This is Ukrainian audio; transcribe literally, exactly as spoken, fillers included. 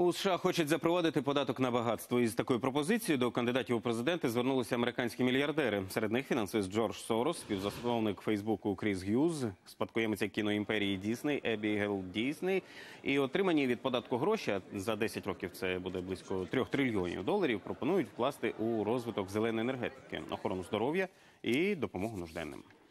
У США хочуть запровадити податок на багатство. Із такою пропозицією до кандидатів у президенти звернулися американські мільярдери. Серед них фінансист Джордж Сорос, співзасновник Фейсбуку Кріс Г'юз, спадкоємиця кіноімперії Дісней Ебігейл Дісней. І отримані від податку гроші, за десять років це буде близько трьох трильйонів доларів, пропонують вкласти у розвиток зеленої енергетики, охорону здоров'я і допомогу нужденним.